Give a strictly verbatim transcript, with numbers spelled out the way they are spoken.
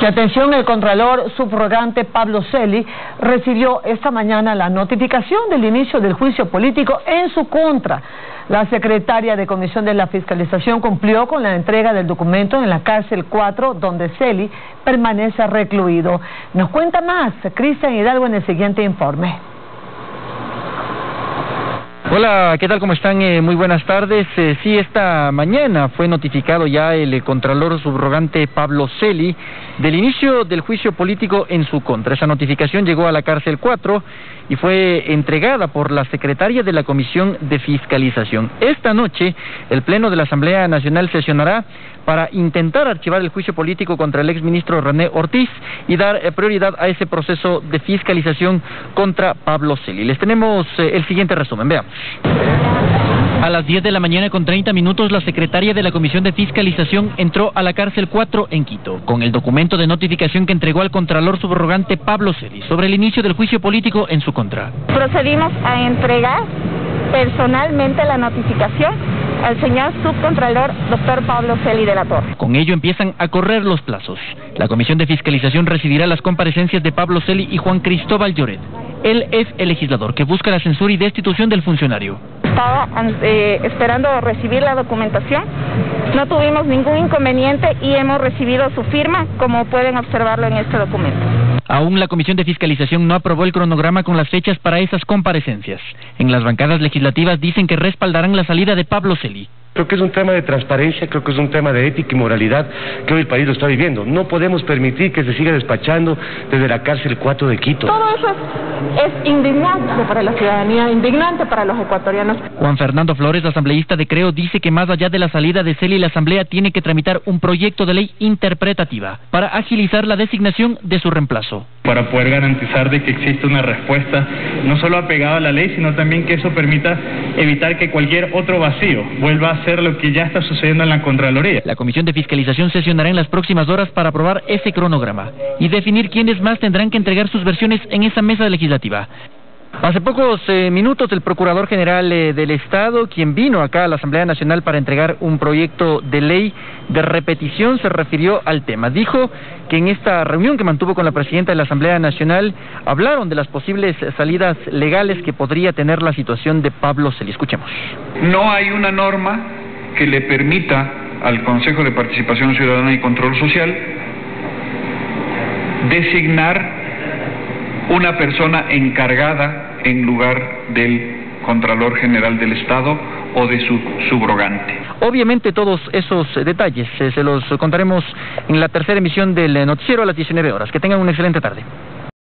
Y atención, el Contralor Subrogante Pablo Celi recibió esta mañana la notificación del inicio del juicio político en su contra. La secretaria de Comisión de la Fiscalización cumplió con la entrega del documento en la cárcel cuatro, donde Celi permanece recluido. Nos cuenta más Cristian Hidalgo en el siguiente informe. Hola, ¿qué tal? ¿Cómo están? Eh, muy buenas tardes. Eh, sí, esta mañana fue notificado ya el eh, Contralor Subrogante Pablo Celi del inicio del juicio político en su contra. Esa notificación llegó a la cárcel cuatro y fue entregada por la secretaria de la Comisión de Fiscalización. Esta noche, el Pleno de la Asamblea Nacional sesionará para intentar archivar el juicio político contra el exministro René Ortiz y dar eh, prioridad a ese proceso de fiscalización contra Pablo Celi. Les tenemos eh, el siguiente resumen, veamos. A las diez de la mañana con treinta minutos, la secretaria de la Comisión de Fiscalización entró a la cárcel cuatro en Quito, con el documento de notificación que entregó al Contralor Subrogante Pablo Celi sobre el inicio del juicio político en su contra. Procedimos a entregar personalmente la notificación al señor subcontralor doctor Pablo Celi de la Torre. Con ello empiezan a correr los plazos. La Comisión de Fiscalización recibirá las comparecencias de Pablo Celi y Juan Cristóbal Lloret. Él es el legislador que busca la censura y destitución del funcionario. Estaba eh, esperando recibir la documentación, no tuvimos ningún inconveniente y hemos recibido su firma, como pueden observarlo en este documento. Aún la Comisión de Fiscalización no aprobó el cronograma con las fechas para esas comparecencias. En las bancadas legislativas dicen que respaldarán la salida de Pablo Celi. Creo que es un tema de transparencia, creo que es un tema de ética y moralidad que hoy el país lo está viviendo. No podemos permitir que se siga despachando desde la cárcel cuatro de Quito. Todo eso es, es indignante para la ciudadanía, indignante para los ecuatorianos. Juan Fernando Flores, asambleísta de Creo, dice que más allá de la salida de Celi, la Asamblea tiene que tramitar un proyecto de ley interpretativa para agilizar la designación de su reemplazo. Para poder garantizar de que existe una respuesta no solo apegada a la ley, sino también que eso permita evitar que cualquier otro vacío vuelva a ser lo que ya está sucediendo en la Contraloría. La Comisión de Fiscalización sesionará en las próximas horas para aprobar ese cronograma y definir quiénes más tendrán que entregar sus versiones en esa mesa legislativa. Hace pocos eh, minutos el Procurador General eh, del Estado, quien vino acá a la Asamblea Nacional para entregar un proyecto de ley de repetición, se refirió al tema. Dijo que en esta reunión que mantuvo con la Presidenta de la Asamblea Nacional hablaron de las posibles salidas legales que podría tener la situación de Pablo Celi. Escuchemos. No hay una norma que le permita al Consejo de Participación Ciudadana y Control Social designar una persona encargada en lugar del Contralor General del Estado o de su subrogante. Obviamente todos esos detalles eh, se los contaremos en la tercera emisión del noticiero a las diecinueve horas. Que tengan una excelente tarde.